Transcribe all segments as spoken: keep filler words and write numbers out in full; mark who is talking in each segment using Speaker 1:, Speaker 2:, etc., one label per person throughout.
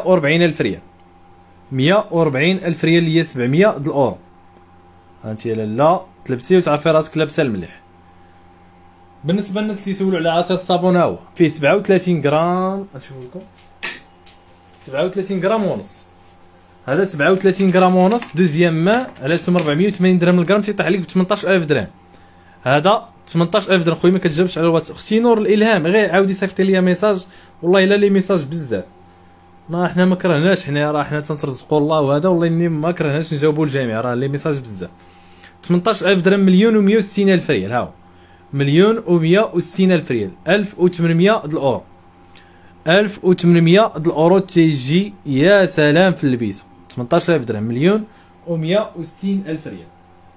Speaker 1: وأربعين ألف ريال، مية وأربعين ألف ريال اللي هي سبعمية د الاورو. هانتي يا لالا تلبسي وتعرفي راسك لابسه المليح. بالنسبه للناس اللي تيسولوا على عصير الصابون، ها هو فيه سبعة وثلاثين غرام، نشوف لكم سبعة وثلاثين غرام ونص. هذا سبعة وثلاثين غرام ونص دوزيام ما على سوم أربعمية وثمانين درهم الغرام، تيطيح عليك ب ثمنطاش ألف درهم. هذا ثمنطاش ألف درهم خويا، ما كتجاوبش على الواتس. اختي نور الالهام غير عاودي صيفطي لي ميساج، والله الا لي ميساج بزاف. ما حنا ما كرهناش، حنا راه حنا تنترزقوا الله وهذا، والله اني ما كرهناش نجاوبوا الجميع، راه لي ميساج بزاف. ثمنطاش ألف درهم، مليون ومية وستين ألف ريال، ها هو مليون ومية وستين ألف ريال، ألف وثمنمية د الاورو، ألف وثمنمية د الاورو تيجي يا سلام في اللبيسه. ثمنطاش ألف درهم، مليون ومية وستين ألف ريال.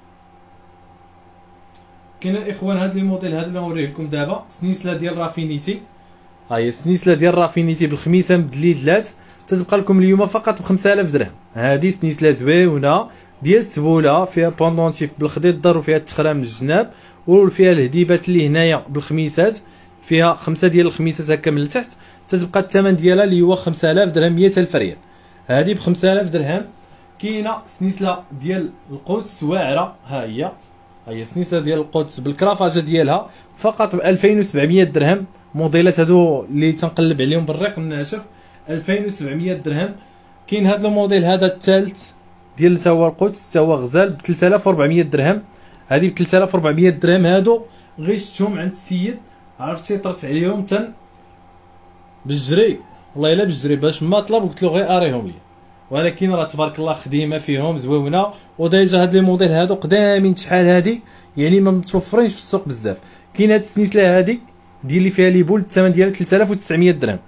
Speaker 1: كاين الاخوان هاد لي موديل هاد اللي غنوريه لكم دابا، سنيسله ديال رافينيتي. ها هي سنيسله ديال رافينيتي بالخميسه مدليدلات، تتبقى لكم اليوم فقط ب خمسة آلاف درهم. هادي سنيسله زويونه ديال السبوله، فيها بوندونتيف بالخضيضر وفيها التخرام من الجناب وفيها الهديبات اللي هنايا بالخميسات، فيها خمسه ديال الخميسات هكا من التحت. تتبقى الثمن ديالها اللي هو خمسة آلاف درهم، مية ألف ريال. هادي ب خمسة آلاف درهم. كاينه سنيسله ديال القدس واعره، ها هي ها هي سنيسله ديال القدس بالكرافاجه ديالها فقط ب ألفين وسبعمية درهم. موديلات هادو اللي تنقلب عليهم بالريق الناشف ألفين وسبعمية درهم. كاين هذا الموديل هذا الثالث ديال تا هو القدس، تا هو غزال ب ثلاثة آلاف وأربعمية درهم. هذه ب ثلاثة آلاف وأربعمية درهم. هادو غير شفتهم عند السيد، عرفتي طرت عليهم تن بالجري، والله الا بالجري باش ما طلب قلت له غير اريهم لي، ولكن راه تبارك الله خديمه فيهم زويونه. وديجا هاد لي موديل هادو قدامين شحال هادي، يعني ما متوفرينش في السوق بزاف. كاين هاد السنيسله هادي ديال اللي فيها لي بول، الثمن ديالها ثلاثة آلاف وتسعمية درهم.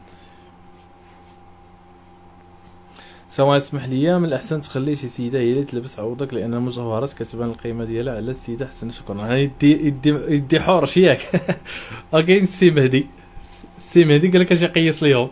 Speaker 1: سواء اسمح لي، من الاحسن تخلي شي سيده هي اللي تلبس عوضك، لان المجوهرات كتبان القيمه ديالها على السيده. حسن شكرا. يدي يدي يدي حورش ياك. كاين السي مهدي، السي مهدي قال لك اش يقيس ليهم.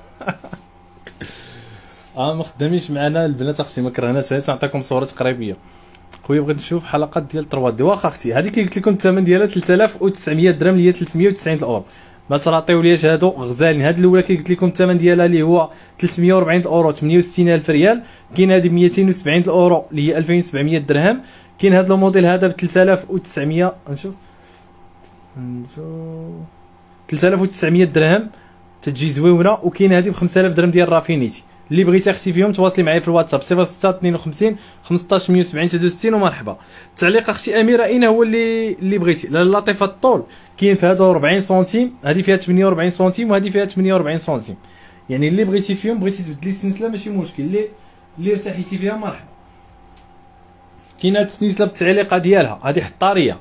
Speaker 1: اه ما خدامينش معنا البنات اختي، ما كرهناش، تنعطيكم صوره تقريبيه. خويا بغيت نشوف حلقات ديال ثلاثة دي. واخا اختي هذيك قلت لكم الثمن ديالها ثلاثة آلاف وتسعمية درهم، اللي هي ثلاثمية وتسعين الاورو. ما تراطيولياش هادو غزالين. هاد الاولى كي قلت لكم الثمن ديالها اللي هو ثلاثمية وأربعين الاورو، ثمانية وستين ألف ريال. كاين هذه مئتين وسبعين الاورو اللي هي ألفين وسبعمية درهم. كاين هذا الموديل هذا ب ثلاثة آلاف وتسعمية، نشوف نشوف ثلاثة آلاف وتسعمية درهم تجي زويونه. وكاين هذه ب خمسة آلاف درهم ديال رافينيتي. اللي بغيتي اختي فيهم تواصلي معايا في الواتساب صفر ستة اثنين وخمسين خمسطاش مية وسبعين ستة وستين ومرحبا. التعليق اختي اميره اين هو اللي اللي بغيتي؟ لطيفه الطول كاين في هذا أربعين سنتيم، هذه فيها ثمانية وأربعين سنتيم وهذه فيها ثمانية وأربعين سنتيم. يعني اللي بغيتي فيهم، بغيتي تبدلي السلسله ماشي مشكل، اللي اللي ارتحيتي فيها مرحبا. كاين هاد السلسله بالتعليقه ديالها، هذه حطاريه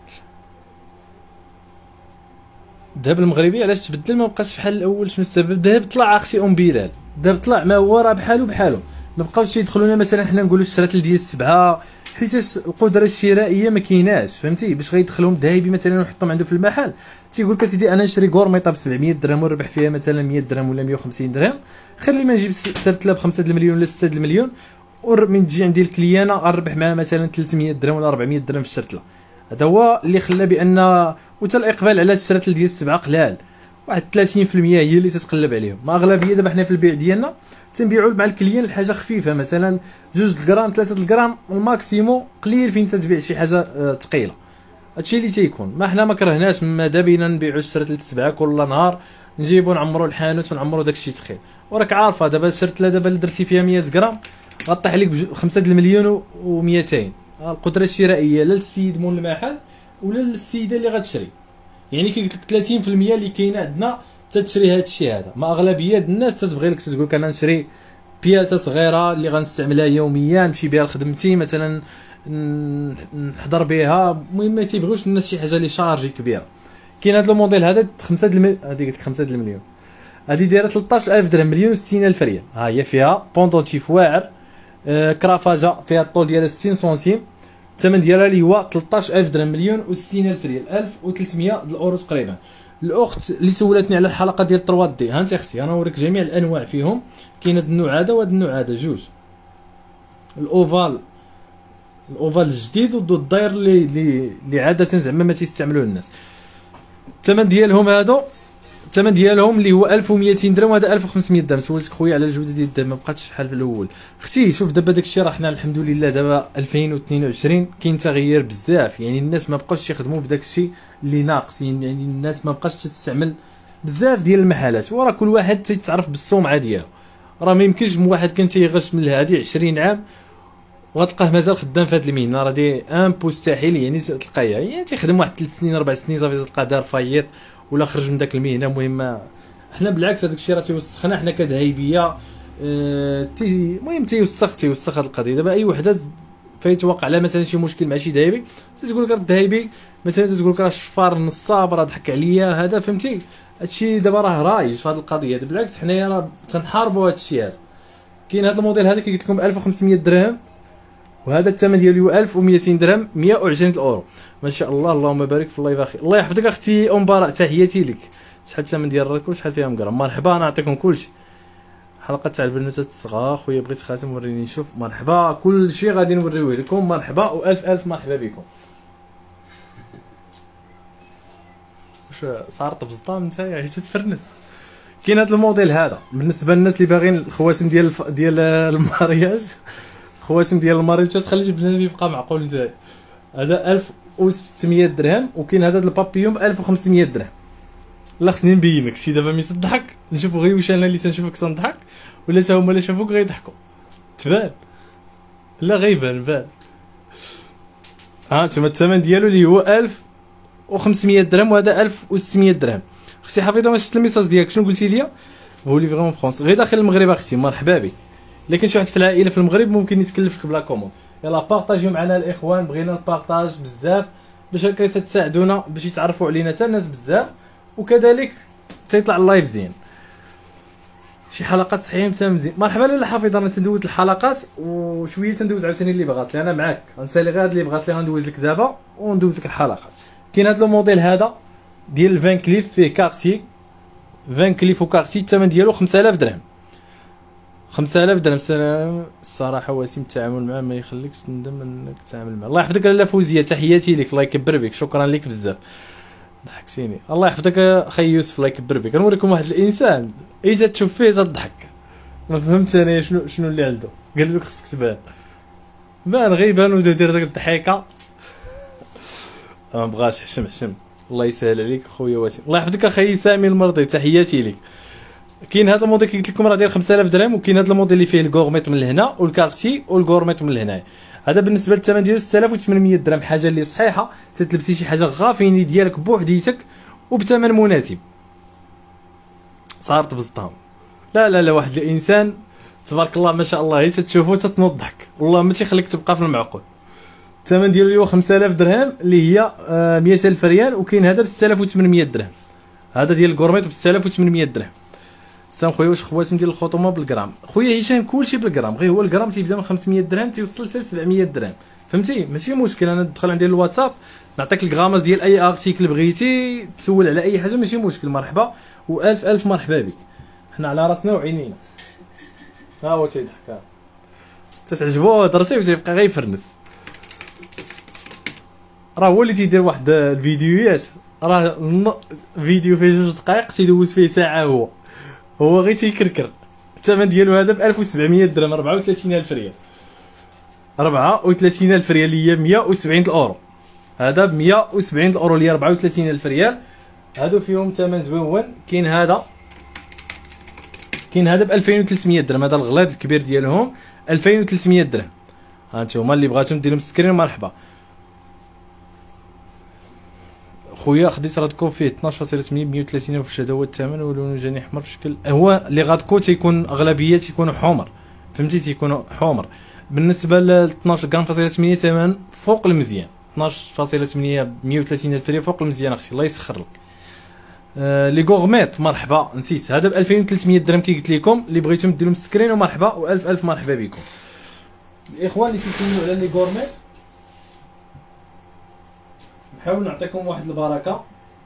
Speaker 1: الذهب المغربي. علاش تبدل ما بقاش بحال الاول؟ شنو السبب؟ الذهب طلع اختي ام بلال، الذهب طلع، ما هو راه بحالو بحالو. ما بقاوش يدخلونا مثلا حنا نقولوا شرات ديال السبعه، حيت القدره الشرائيه ما كايناش، فهمتي؟ باش غيدخلهم ذهبي مثلا ويحطهم عنده في المحل، تيقول لك اسيدي انا نشري كورميطه ب سبعمية درهم ونربح فيها مثلا مية درهم ولا مية وخمسين درهم، خلي ما نجيب سرتله ب خمسة المليون ولا ستة المليون، ومن تجي عندي الكليانه غنربح معها مثلا ثلاثمية درهم ولا أربعمية درهم في الشرتله. هذا هو اللي خلى بان وتا الاقبال على الشرات ديال السبعه قلال، واحد ثلاثين بالمية هي اللي تتقلب عليهم. ما اغلبيه دابا حنا في البيع ديالنا تنبيعوا مع الكليان الحاجه خفيفه، مثلا جوج الغرام ثلاثة الغرام الماكسيمو، قليل فين تتبيع شي حاجه ثقيله. هادشي اللي تيكون. ما حنا ما كرهناش، ماذا بينا نبيعوا الشرات السبعه كل نهار، نجيبوا نعمروا الحانوت ونعمروا داكشي ثقيل. وراك عارفه دابا الشرتله دابا اللي درتي فيها مية غرام غطيح عليك بخمسة المليون ومئتين. القدره الشرائيه لا للسيد مول المحل ولا للسيده اللي غتشري. يعني كي قلت لك ثلاثين بالمية اللي كاينه عندنا تتشري هذا الشيء هذا. ما اغلبيه الناس تتبغي لك تقول لك انا نشري بياسه صغيره اللي غنستعملها يوميا، نمشي بها لخدمتي مثلا، نحضر بها، المهم ما تيبغيوش الناس شي حاجه اللي شارجي كبيره. كاين هذا الموديل هذا خمسة المليون، هذه قلت لك خمسة المليون، هذه دايره ثلاثطاش ألف درهم، مليون وستين ألف ريال. ها هي فيها بوندونتيف واعر، آه كرافاجه فيها الطول ديالها ستين سنتيم، الثمن ديالها اللي هو ثلاثطاش ألف درهم، مليون وستين ألف ريال، ألف وثلاثمية د الاورو تقريبا. الاخت اللي سولتني على الحلقه ديال ثلاثة دي، ها انت اختي انا نوريك جميع الانواع فيهم. كاين هذا النوع هذا وهذا النوع هذا، جوج، الاوفال الاوفال الجديد والداير اللي اللي عاده زعما ما تيستعملوه الناس. الثمن ديالهم هادو الثمن ديالهم اللي هو ألف ومئتين درهم وهذا ألف وخمسمية درهم. سولتك خويا على الجوده ديال الذهب ما بقاتش بحال الاول. اختي شوف دابا داكشي راه حنا الحمد لله دابا ألفين واثنين وعشرين كاين تغيير بزاف، يعني الناس ما بقاوش يخدموا بداكشي اللي ناقص، يعني الناس ما بقاش تستعمل بزاف ديال المحلات، وراه كل واحد تيتعرف بالسمعه ديالو. راه ما يمكنش واحد كان تيغش من هذه عشرين عام وغتلقاه مازال خدام في هذه المهنه، راه دي ان مستحيل يعني تلقايها، يعني تيخدم واحد ثلاث سنين أربع سنين صافي تلقاه دار فايط ولا خرج من داك المهنه. المهم حنا بالعكس هذاك الشيء راه تيوسخنا حنا كذهيبيه. أه تي المهم تيوسخ تيوسخ هذه القضيه. دابا اي وحده فيتوقع لها مثلا شي مشكل مع شي ذهبي تتقول لك الذهبي مثلا تتقول لك راه الشفار نصاب راه ضحك عليا هذا، فهمتي؟ هادشي دابا راه رايج في هذه القضيه. بالعكس حنايا راه تنحاربوا هادشي هذا. كاين هذا الموديل هذا كي قلت لكم ألف وخمسمية درهم، وهذا الثمن ديالو ألف ومئتين درهم، مئة وعشرين الاورو. ما شاء الله اللهم بارك في الله يبارك. الله يحفظك اختي ام براء، تحياتي لك. شحال الثمن ديال الراكور شحال فيها مقرا؟ مرحبا نعطيكم كلشي. حلقه تاع البنوتات الصغار خويا بغيت خاتم وريني نشوف. مرحبا كلشي غادي نوريوه لكم. مرحبا والف الف مرحبا بكم. واش صارت بزطام نتايا حيت تتفرنس. كاين هذا الموديل هذا بالنسبه للناس اللي باغيين الخواتم ديال الف... ديال المارياج، خواتم ديال المارياج تخلي بنادم يبقى معقول نتايا. هذا ألف وستمية درهم، وكاين هذا البابيون ب ألف وخمسمية درهم. لا خصني نبين لك شي دابا ملي تضحك نشوفوا غير واش انا اللي تنشوفك تنضحك ولا حتى هما اللي شافوك غيضحكوا. تبان لا غيبان بان. ها انتما الثمن ديالو اللي هو ألف وخمسمية درهم وهذا ألف وستمية درهم. اختي حفيظه ما شفت الميساج ديالك شنو قلتي لي؟ هو لي فريمون فرونس غير داخل المغرب اختي. مرحبا بك. الا كان شي واحد في العائله في المغرب ممكن يتكلفك بلا كوموند. يلا بارطاجيو معنا الاخوان، بغينا نبارطاج بزاف باش هكا تساعدونا باش يتعرفوا علينا حتى الناس بزاف، وكذلك تيطلع اللايف زين. شي حلقات صحيحين حتى مزيان. مرحبا لاله حفيظه. انا تندوز الحلقات وشويه تندوز عاوتاني اللي بغات لي. انا معاك غنسالي غير اللي بغات لي غندوز لك دابا وندوز لك الحلقات. كاين هذا الموديل هذا ديال فان كليف فيه كارتي، فان كليف وكارتي الثمن ديالو خمسة آلاف درهم. خمسة آلاف درهم. سلام. الصراحه وسيم التعامل معاه ما يخليكش تندم انك تتعامل معاه. الله يحفظك لاله فوزيه، تحياتي لك، الله يكبر بك، شكرا لك بزاف، ضحكتيني. الله يحفظك اخي يوسف، الله يكبر بك. نوريكم واحد الانسان اذا تشوف فيه تضحك. ما فهمتش انا شنو شنو اللي عنده. قال لك خصك تبان، بان غيبان ودير داك الضحيكه. ما بغاش. حشم حشم. الله يسهل عليك خويا واسم. الله يحفظك اخي سامي المرضي، تحياتي لك. كاين هذا الموديل كي قلت لكم راه داير خمسة آلاف درهم، وكاين هذا الموديل اللي فيه الغورميت من هنا والكارتي والغورميت من هنا. هذا بالنسبه للثمن ديالو ستة آلاف وثمانمية درهم، حاجه اللي صحيحه تتلبسي شي حاجه غافيني ديالك بوحديتك وبثمن مناسب. صارت بزطام. لا لا لا واحد الانسان تبارك الله ما شاء الله غير تشوفو تتنوض ضحك، والله ما تيخليك تبقى في المعقول. الثمن ديالو اللي هو خمسة آلاف درهم اللي هي آه مئة ألف ريال، وكاين هذا ب ستة آلاف وثمانمية درهم. هذا ديال الغورميت ب ستة آلاف وثمانمية درهم. سام خويا واش خواتم ديال الخطومه بالغرام؟ خويا هشام كلشي بالغرام، غير هو الغرام تيبدا من خمسمية درهم تيوصل حتى ل سبعمية درهم، فهمتي؟ ماشي مشكل. انا ندخل عندي الواتساب نعطيك الغرامات ديال اي ارتيكل بغيتي تسول على اي حاجه، ماشي مشكل. مرحبا والف الف مرحبا بك. حنا على راسنا وعينينا. ها هو تيضحك، ها تتعجبو درسي وتيبقى غير يفرنس. راه هو اللي تيدير واحد الفيديوهات، راه فيديو فيه جوج دقائق تيدوز فيه ساعه، هو هو غير تيكركر. الثمن ديالو هذا ب ألف وسبعمية درهم، أربعة وثلاثين ألف ريال، أربعة وثلاثين ألف ريال اللي هي مئة وسبعين الاورو. هذا ب مئة وسبعين الاورو اللي هي أربعة وثلاثين ألف ريال. هادو فيهم ثمن زوين. كاين هذا كاين هذا ب ألفين وثلاثمية درهم، هذا الغلاظ الكبير ديالهم ألفين وثلاثمية درهم. ها انتوما اللي بغاتهم ديرهم سكرين مرحبا. خويا خديت رادكو فيه اثناش فاصلة ثمانية مئة وثلاثين الف، هذا هو الثمن، ولون جاني احمر في شكل. هو لي غادكو تيكون اغلبيه تيكونوا حمر، فهمتي؟ تيكونوا حمر. بالنسبه ل اثناش غرام فاصلة ثمانية ثمن فوق المزيان، اثناش فاصلة ثمانية مئة وثلاثين الف ريال فوق المزيان اختي، الله يسخر لك. آه لي غورميت مرحبا، نسيت هذا ب ألفين وثلاثمية درهم كي قلت لكم. اللي بغيتم ديرهم سكرين ومرحبا والف الف مرحبا بكم. الاخوان اللي تيسولوا على لي غورميت نحاول نعطيكم واحد البركه.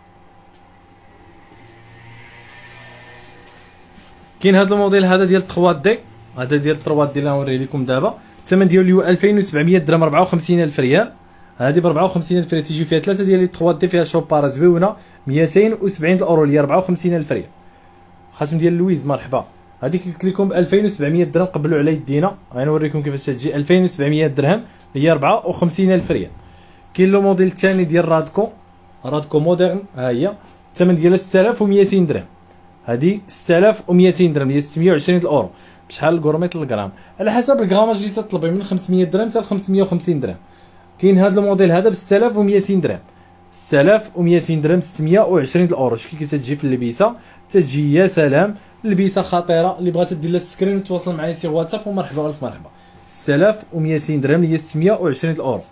Speaker 1: كاين هذا الموديل هذا ديال ثلاثة دي، هذا ديال ثلاثة دي اللي غنوريه لكم دابا. الثمن ديالو اللي هو ألفين وسبعمية درهم، أربعة وخمسين ألف ريال. هذه ب أربعة وخمسين ألف ريال، تيجي فيها ثلاثه ديال لي ثلاثة دي فيها شوباره زويونه مئتين وسبعين الاورو اللي هي أربعة وخمسين ألف ريال. خاتم ديال لويز مرحبا، هذيك قلت لكم ب ألفين وسبعمية درهم، قبلوا على يدينا غنوريكم كيفاش تجي ألفين وسبعمية درهم اللي هي أربعة وخمسين ألف ريال. كاين لو موديل الثاني ديال رادكو، رادكو مودرن، ها هي الثمن ديالها ستة آلاف ومئتين درهم، هذه ستة آلاف ومئتين درهم اللي هي ستمية وعشرين الاورو. بشحال الكروميتر الغرام؟ على حسب الغراماج اللي تطلبي من خمسمية درهم حتى ل خمسمية وخمسين درهم. كاين هذا الموديل هذا ب ستة آلاف ومئتين درهم، ستة آلاف ومئتين درهم ستمية وعشرين الاورو. شكون كي تجي في اللبسه تجي يا سلام، اللبسه خطيره. اللي بغات دير لها السكرين وتواصل معايا سي واتساب ومرحبا الف مرحبا. ستة آلاف ومئتين درهم اللي هي ستمية وعشرين الاورو.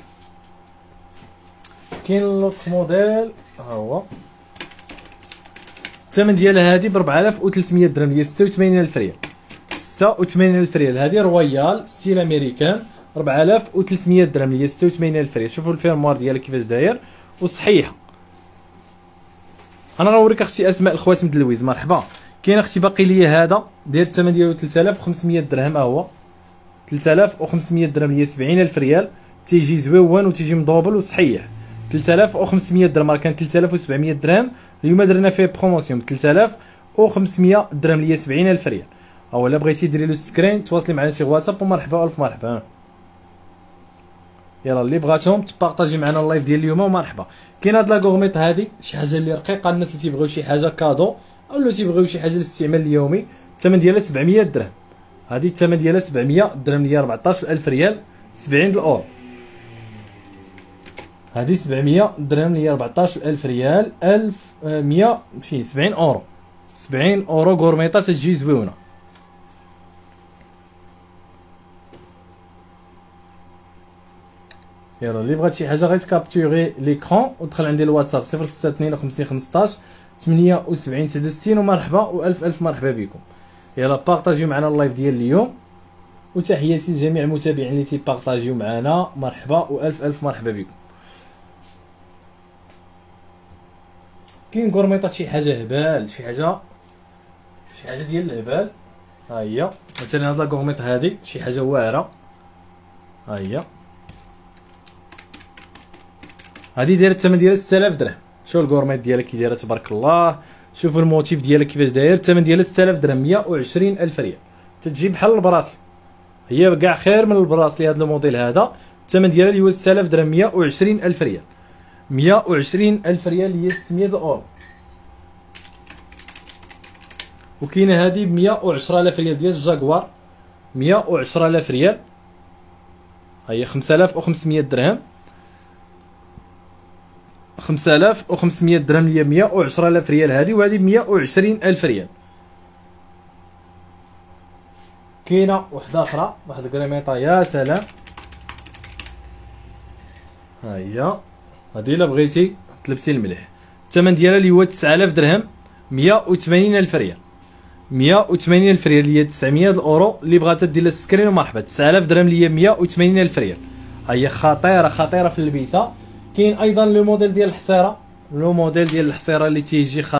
Speaker 1: كاين لوط موديل ها هو، الثمن ديالها هذه ب أربعة آلاف وثلاثمية درهم اللي هي ستة وثمانين ألف ريال، ستة وثمانين ألف ريال. هذه رويال ستيل امريكان أربعة آلاف وثلاثمية درهم اللي هي ستة وثمانين ألف ريال. شوفوا الفيرموار ديالها كيفاش داير وصحيحه. انا غنوريك اختي اسماء الخواتم د لويز مرحبا. كاين اختي باقي ليا هذا داير الثمن ديالو ثلاثة آلاف وخمسمية درهم، ها هو ثلاثة آلاف وخمسمية درهم اللي هي سبعين ألف ريال. تيجي زويون وتيجي مدوبل وصحيح. ثلاثة آلاف وخمسمية درهم راه كان ثلاثة آلاف وسبعمية درهم، اليوم درنا فيه بروموسيون ب ثلاثة آلاف وخمسمية درهم اللي هي سبعين ألف ريال. او الا بغيتي ديري له سكرين تواصلي معنا سي واتساب ومرحبا الف مرحبا. يلا اللي بغاتهم تبارطاجي معنا اللايف ديال اليوم ومرحبا. كاين هاد لا غورميط هادي شي حاجه اللي رقيقه، الناس اللي تيبغيو شي حاجه كادو او اللي تيبغيو شي حاجه للاستعمال اليومي. الثمن ديالها سبعمية درهم، هادي الثمن ديالها سبعمية درهم اللي هي أربعطاش ألف ريال سبعين الاورو. هادي سبعمية درهم اللي هي أربعطاش ألف ريال ألف ومية ماشي سبعين اورو، سبعين اورو غورميطه تجي زويونه. يلا اللي بغات شي حاجه غير تكابتوري ليكرون ودخل عندي الواتساب صفر ستة اثنين وخمسين خمسطاش ثمانية وسبعين تسعة وستين ومرحبا والف الف مرحبا بكم. يلا بارطاجيو معنا اللايف ديال اليوم، وتحياتي لجميع المتابعين اللي تيبارطاجيو معنا مرحبا والف الف مرحبا بكم. كاين غورميطات شي حاجه هبال، شي حاجه شي حاجه ديال الهبال. ها هي مثلا هاد لا غورميط هادي شي حاجه واعره، ها هي هادي دايره الثمن ديالها ستة آلاف درهم. شوف الكورميط ديالها كي دايره تبارك الله، شوفوا الموتيف ديالها كيفاش داير. الثمن ديالها ستة آلاف درهم مية وعشرين ألف ريال، تتجي بحال البراسلي، هي كاع خير من البراسلي. هذا الموديل هذا الثمن ديالها اللي هو ستة آلاف درهم مية وعشرين ألف ريال، مية وعشرين ألف ريال اللي هي ستمية اورو. وكاينه هذه ب مية وعشرة آلاف ريال ديال الجاكوار، مية وعشرة آلاف ريال، هي خمسة آلاف وخمسمية درهم، خمسة آلاف وخمسمية درهم اللي هي مية وعشرة آلاف ريال هذه، وهذه ب مية وعشرين ألف ريال. كاينه وحده اخرى واحد الكريميطه يا سلام، ها هي هذه الا بغيتي تلبسي المليح. الثمن ديالها اللي هو تسعة آلاف درهم مية وثمانين ألف ريال، مية وثمانين ألف ريال اللي هي تسعمية الاورو. اللي بغات دير لها السكرين ومرحبا. تسعة آلاف درهم اللي هي مية وثمانين ألف ريال، ها هي خطيره خطيره في اللبسه. كاين ايضا لو موديل ديال الحصيره، لو موديل ديال الحصيره اللي تيجي